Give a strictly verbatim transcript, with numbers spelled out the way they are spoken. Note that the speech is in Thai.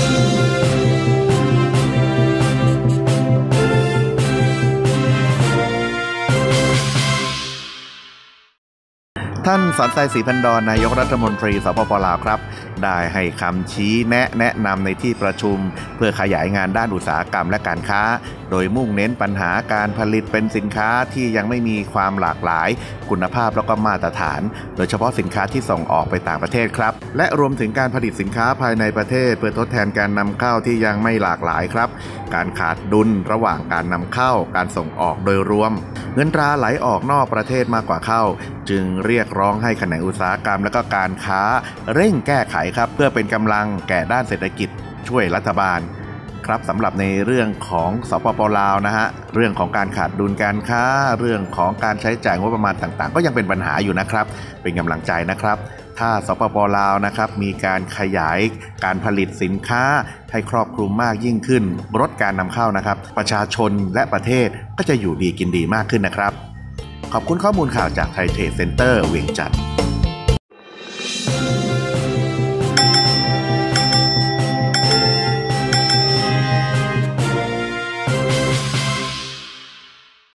ท่านสอนไซศรีพันดรนายกรัฐมนตรีสปป.ลาวครับได้ให้คำชี้แนะแนะนำในที่ประชุมเพื่อขยายงานด้านอุตสาหกรรมและการค้าโดยมุ่งเน้นปัญหาการผลิตเป็นสินค้าที่ยังไม่มีความหลากหลายคุณภาพแล้วก็มาตรฐานโดยเฉพาะสินค้าที่ส่งออกไปต่างประเทศครับและรวมถึงการผลิตสินค้าภายในประเทศเพื่อทดแทนการนำเข้าที่ยังไม่หลากหลายครับการขาดดุลระหว่างการนำเข้าการส่งออกโดยรวมเงินตราไหลออกนอกประเทศมากกว่าเข้าจึงเรียกร้องให้แขนงอุตสาหกรรมและก็การค้าเร่งแก้ไขครับเพื่อเป็นกำลังแก่ด้านเศรษฐกิจช่วยรัฐบาลครับสำหรับในเรื่องของสปป.ลาวนะฮะเรื่องของการขาดดุลการค้าเรื่องของการใช้จ่ายงบประมาณต่างๆก็ยังเป็นปัญหาอยู่นะครับเป็นกำลังใจนะครับถ้าสปป.ลาวนะครับมีการขยายการผลิตสินค้าให้ครอบคลุมมากยิ่งขึ้นลดการนำเข้านะครับประชาชนและประเทศก็จะอยู่ดีกินดีมากขึ้นนะครับขอบคุณข้อมูลข่าวจากไทยเทรดเซ็นเตอร์เวียงจันทร์